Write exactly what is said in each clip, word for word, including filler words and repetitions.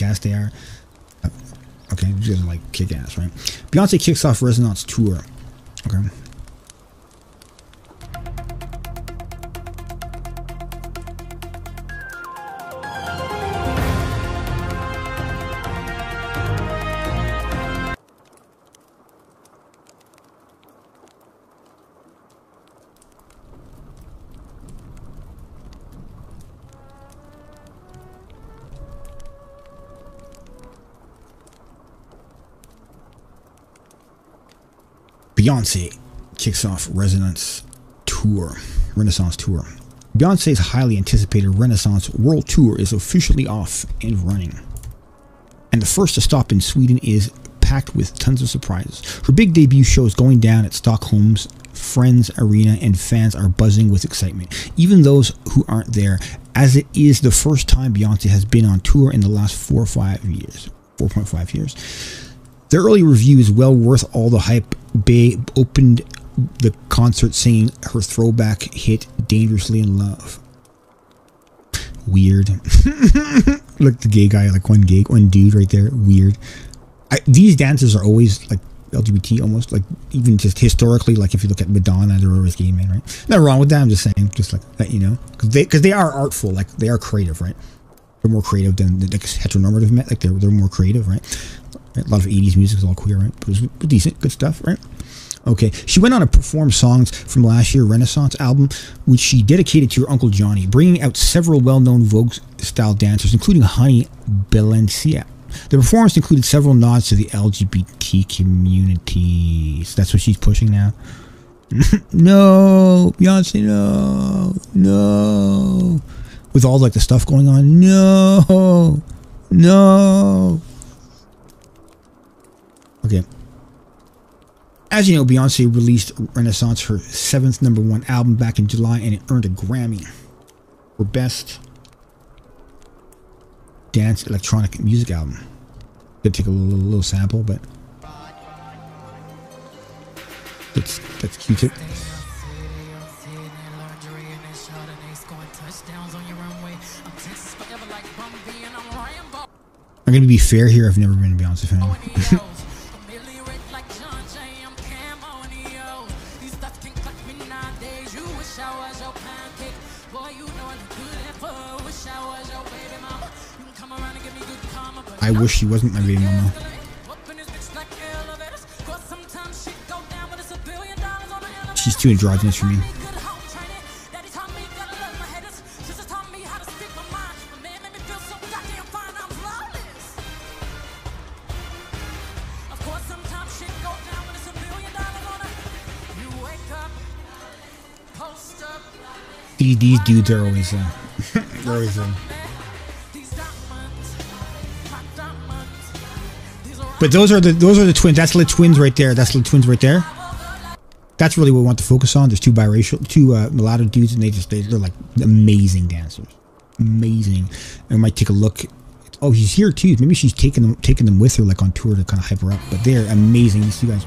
kick-ass they are. Uh, okay, you guys are like kick-ass, right? Beyonce kicks off Resonance tour. Okay. Beyonce kicks off Resonance tour, Renaissance tour. Beyonce's highly anticipated Renaissance World Tour is officially off and running. And the first to stop in Sweden is packed with tons of surprises. Her big debut show is going down at Stockholm's Friends Arena, and fans are buzzing with excitement, even those who aren't there, as it is the first time Beyonce has been on tour in the last four or five years. four point five years. The early review is well worth all the hype. Bey opened the concert singing her throwback hit Dangerously in Love. Weird. Look, the gay guy, like one gay, one dude right there. Weird. I, these dancers are always like L G B T almost, like even just historically, like if you look at Madonna, they're always gay men, right? Nothing wrong with that, I'm just saying, just like that, you know, because they, because they are artful, like they are creative, right? They're more creative than the like, heteronormative men, like they're, they're more creative, right? A lot of eighties music is all queer, right? But it was decent, good stuff, right? Okay, she went on to perform songs from last year's Renaissance album, which she dedicated to her Uncle Johnny, bringing out several well-known Vogue-style dancers, including Honey Valencia. The performance included several nods to the L G B T community. So that's what she's pushing now. No, Beyonce, no, no. With all like the stuff going on, no, no. Okay. As you know, Beyonce released Renaissance, her seventh number one album, back in July, and it earned a Grammy for Best Dance Electronic Music Album. Gonna take a little, little, little sample, but that's that's cute too. I'm gonna be fair here. I've never been a Beyonce fan. I wish she wasn't my baby mama. She's too androgynous for me. These, these dudes are always uh, they're always uh, but those are the those are the twins. That's the twins right there. That's the twins right there. That's really what we want to focus on. There's two biracial, two uh, mulatto dudes, and they just they, they're like amazing dancers, amazing. I might take a look. Oh, he's here too. Maybe she's taking them taking them with her, like on tour to kind of hype her up. But they're amazing. These two guys.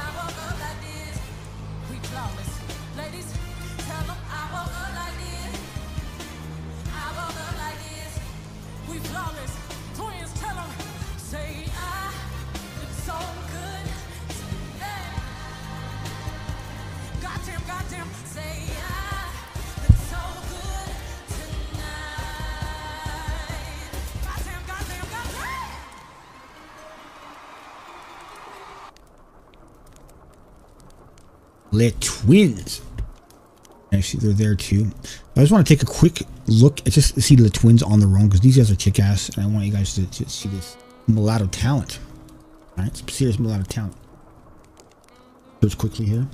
Le Twins. Actually, they're there too. I just want to take a quick look at just see the twins on their own, because these guys are kick-ass, and I want you guys to, to see this mulatto talent. All right, some serious mulatto talent. Search quickly here.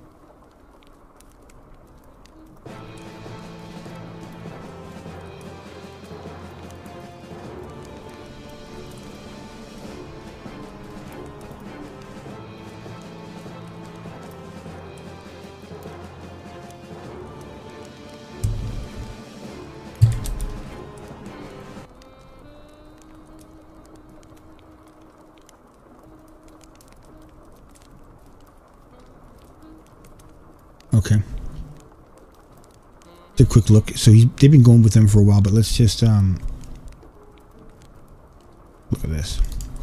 Okay. Take a quick look. So he's, they've been going with them for a while, but let's just um Look at this.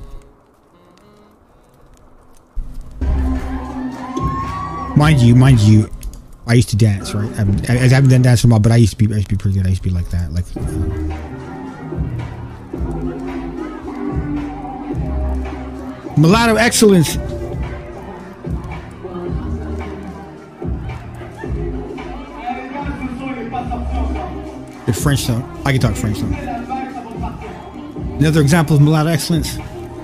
Mind you, mind you, I used to dance, right? I haven't, I haven't done dance in a while, but I used to be, I used to be pretty good. I used to be like that, like. Mulatto excellence. The French though. I can talk French though. Another example of mulatto excellence.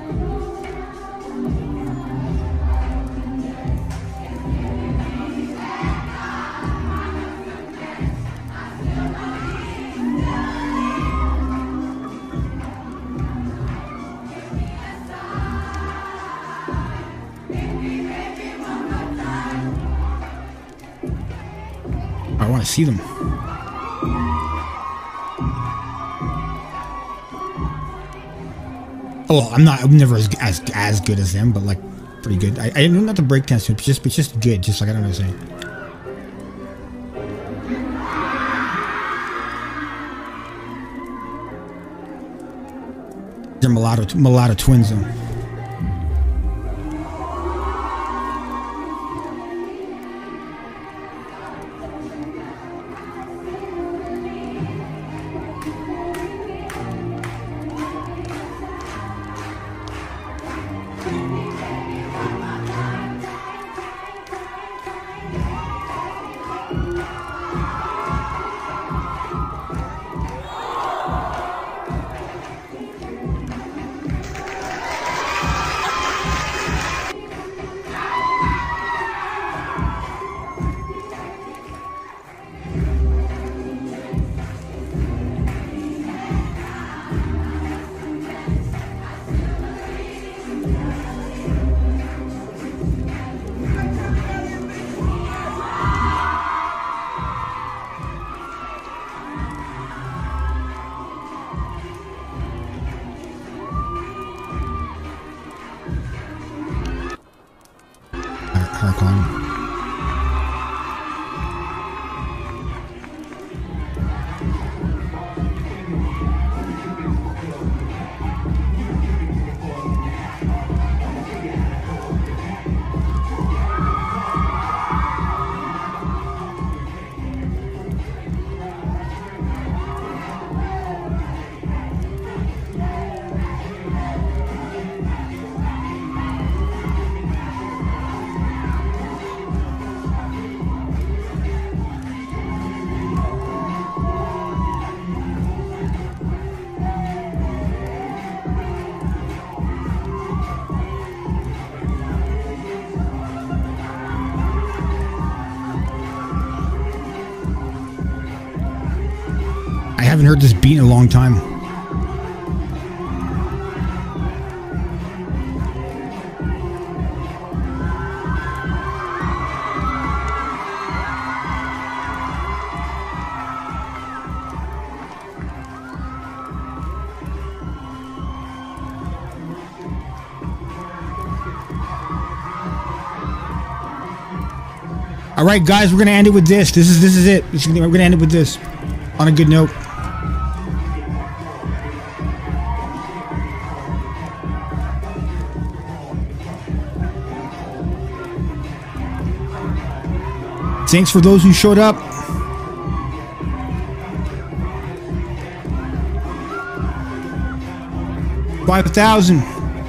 I want to see them. Oh, I'm not. I'm never as as as good as them, but like pretty good. I I know not the breakdance, but just but just good. Just like I don't know what I'm saying. They're mulatto mulatto twins though. I haven't heard this beat in a long time. All right, guys, we're gonna end it with this. This is this is it. This is, we're gonna end it with this on a good note. Thanks for those who showed up. Five thousand.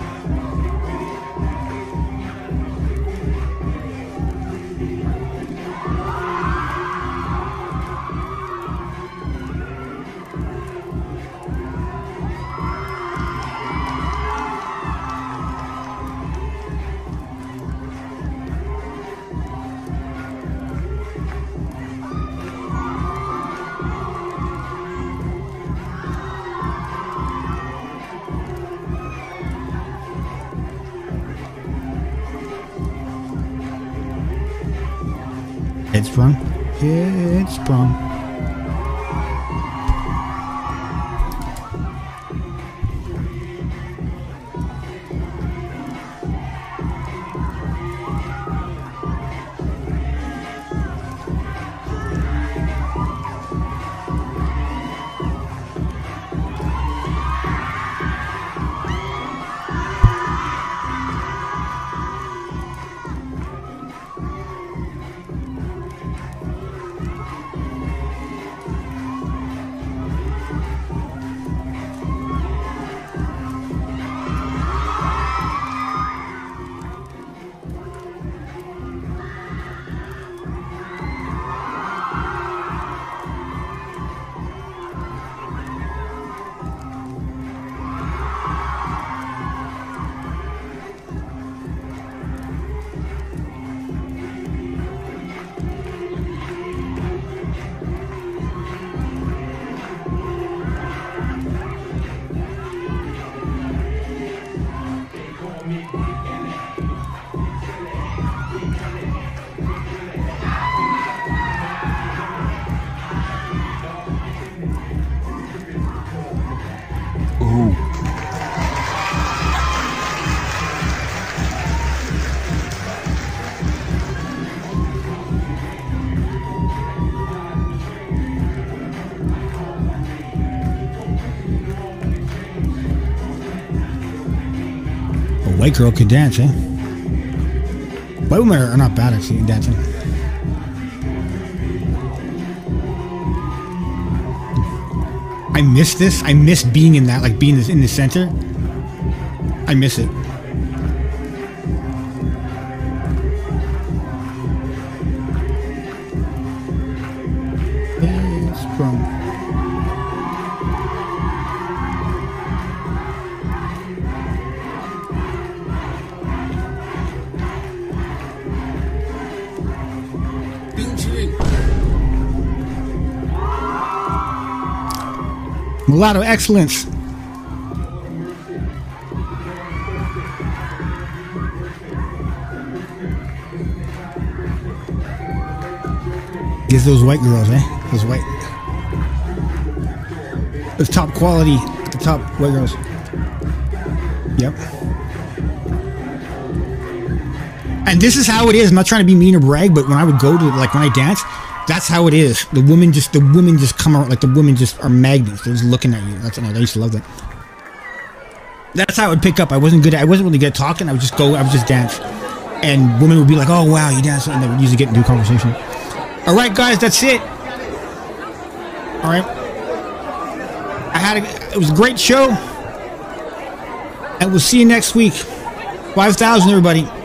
Head sprung. Head sprung. white girl could dance, eh? White women are not bad actually in dancing. I miss this. I miss being in that, like being in the center. I miss it. It's from. Mulatto excellence. Gives those white girls, eh? Those white. Those top quality, the top white girls. Yep. And this is how it is. I'm not trying to be mean or brag, but when I would go to, like, when I dance, that's how it is. The women just, the women just come out, like the women just are magnets. They're just looking at you. That's, I used to love that. That's how I would pick up. I wasn't good at, I wasn't really good at talking. I would just go, I would just dance. And women would be like, oh, wow, you dance. And they would usually get into a conversation. All right, guys, that's it. All right. I had a, it was a great show. And we'll see you next week. five thousand, everybody.